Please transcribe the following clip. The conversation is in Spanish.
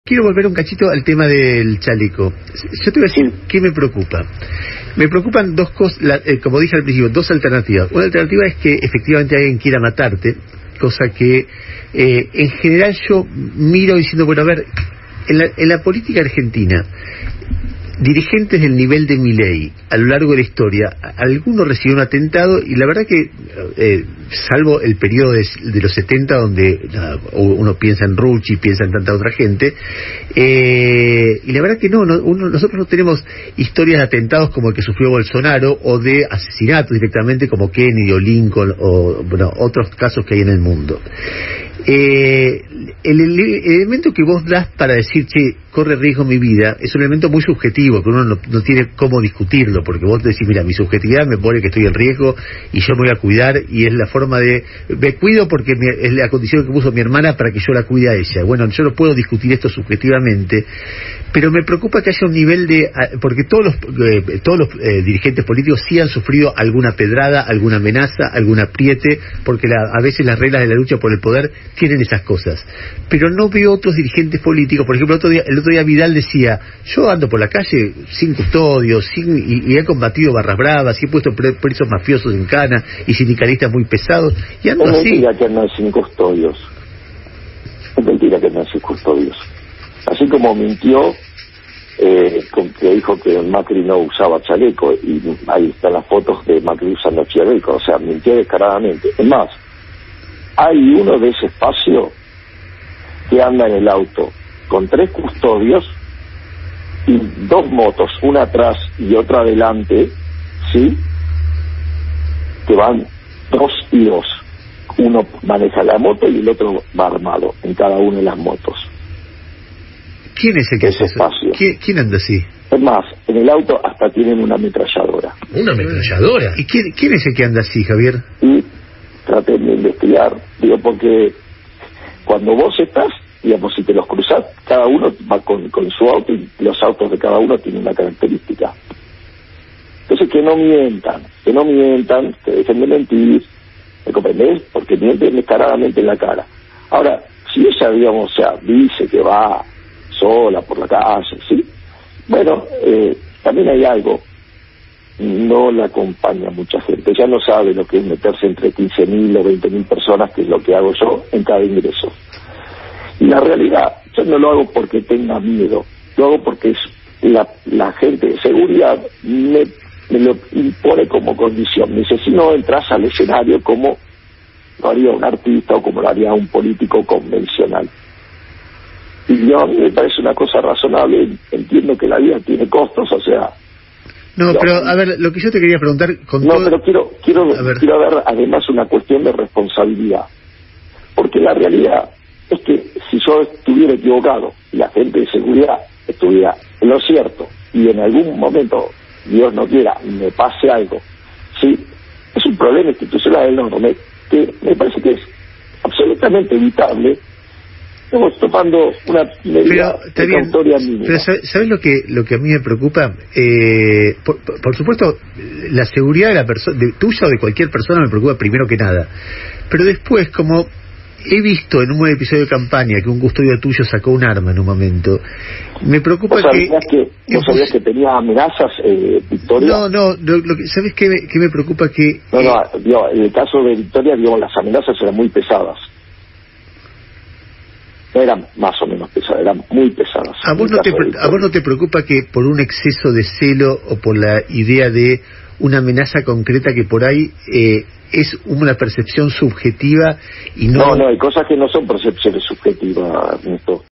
Quiero volver un cachito al tema del chaleco. Yo te voy a decir qué me preocupa. Me preocupan dos cosas, como dije al principio, dos alternativas. Una alternativa es que efectivamente alguien quiera matarte, cosa que en general yo miro diciendo, bueno, a ver, en la política argentina, dirigentes del nivel de Milei a lo largo de la historia, algunos recibieron un atentado y la verdad que salvo el periodo de los 70 donde uno piensa en Rucci, piensa en tanta otra gente, y la verdad que nosotros no tenemos historias de atentados como el que sufrió Bolsonaro o de asesinatos directamente como Kennedy o Lincoln o bueno, otros casos que hay en el mundo. El elemento que vos das para decir, che, corre riesgo mi vida, es un elemento muy subjetivo, que uno no tiene cómo discutirlo, porque vos decís, mira, mi subjetividad me pone que estoy en riesgo y yo me voy a cuidar, y es la forma de, me cuido porque es la condición que puso mi hermana para que yo la cuide a ella. Bueno, yo no puedo discutir esto subjetivamente, pero me preocupa que haya un nivel de, porque todos los dirigentes políticos sí han sufrido alguna pedrada, alguna amenaza, algún apriete, porque a veces las reglas de la lucha por el poder tienen esas cosas, pero no veo otros dirigentes políticos. Por ejemplo, el otro día Vidal decía, yo ando por la calle sin custodios, y he combatido barras bravas, y he puesto presos mafiosos en cana y sindicalistas muy pesados, y ando así. Es mentira que andan sin custodios, es mentira que andan sin custodios, así como mintió con que dijo que Macri no usaba chaleco, y ahí están las fotos de Macri usando chaleco, o sea, mintió descaradamente. Es más, hay uno de ese espacio que anda en el auto con 3 custodios y 2 motos, una atrás y otra adelante, ¿sí? Que van 2 y 2. Uno maneja la moto y el otro va armado en cada una de las motos. ¿Quién es el que hace eso? Espacio. ¿Quién anda así? Es más, en el auto hasta tienen una ametralladora. ¿Una ametralladora? ¿Y quién es el que anda así, Javier? Y traten de investigar, digo, porque cuando vos estás, digamos, si te los cruzás, cada uno va con su auto y los autos de cada uno tienen una característica. Entonces que no mientan, que dejen de mentir, ¿me comprendés? Porque mienten descaradamente en la cara. Ahora, si ella, digamos, o sea, dice que va sola por la calle, ¿sí? Bueno, también hay algo, no la acompaña mucha gente, ya no sabe lo que es meterse entre 15.000 o 20.000 personas, que es lo que hago yo en cada ingreso. Y la realidad, yo no lo hago porque tenga miedo, lo hago porque es la gente de seguridad me lo impone como condición. Me dice, si no entras al escenario como lo haría un artista o como lo haría un político convencional. Y yo, a mí me parece una cosa razonable, entiendo que la vida tiene costos, o sea... No, pero a ver, lo que yo te quería preguntar... pero quiero ver además una cuestión de responsabilidad. Porque la realidad es que si yo estuviera equivocado y la gente de seguridad estuviera en lo cierto y en algún momento, Dios no quiera, me pase algo, ¿sí? Es un problema institucional enorme que me parece que es absolutamente evitable. Estamos tomando una medida precautoria mínima. Pero ¿sabes lo que a mí me preocupa? Por supuesto, la seguridad de la persona, tuya o de cualquier persona, me preocupa primero que nada. Pero después, como he visto en un episodio de campaña que un custodio tuyo sacó un arma en un momento, me preocupa ¿Vos sabías que tenía amenazas, Victoria? No, ¿sabes qué me preocupa? En el caso de Victoria, las amenazas eran muy pesadas. No eran más o menos pesadas, eran muy pesadas. ¿A vos no te preocupa que por un exceso de celo o por la idea de una amenaza concreta que por ahí es una percepción subjetiva y no... No, hay cosas que no son percepciones subjetivas, Ernesto.